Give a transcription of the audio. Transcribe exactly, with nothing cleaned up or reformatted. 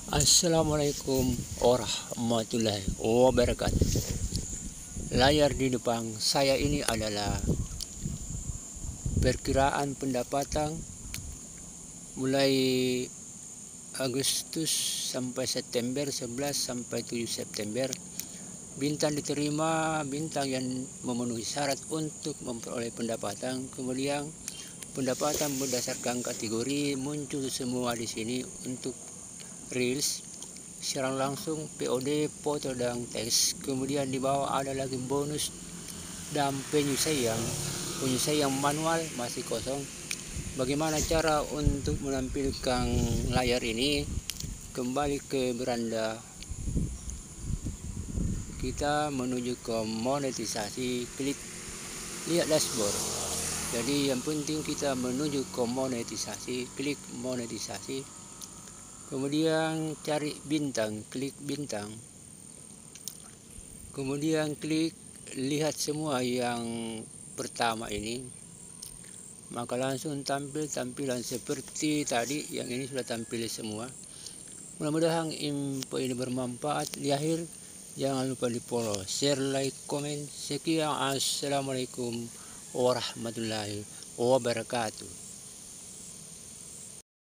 Assalamualaikum warahmatullahi wabarakatuh. Layar di depan saya ini adalah perkiraan pendapatan mulai Agustus sampai September, sebelas sampai tujuh September. Bintang diterima, bintang yang memenuhi syarat untuk memperoleh pendapatan. Kemudian pendapatan berdasarkan kategori muncul semua di sini untuk Reels, siaran langsung, P O D, foto dan teks. Kemudian di bawah ada lagi bonus dan penyelesaian. Penyelesaian manual masih kosong. Bagaimana cara untuk menampilkan layar ini? Kembali ke beranda. Kita menuju ke monetisasi, klik lihat dashboard. Jadi yang penting kita menuju ke monetisasi, klik monetisasi. Kemudian cari bintang, klik bintang. Kemudian klik lihat semua yang pertama ini. Maka langsung tampil tampilan seperti tadi, yang ini sudah tampil semua. Mudah-mudahan info ini bermanfaat. Di akhir jangan lupa di follow, share, like, komen. Sekian, assalamualaikum warahmatullahi wabarakatuh.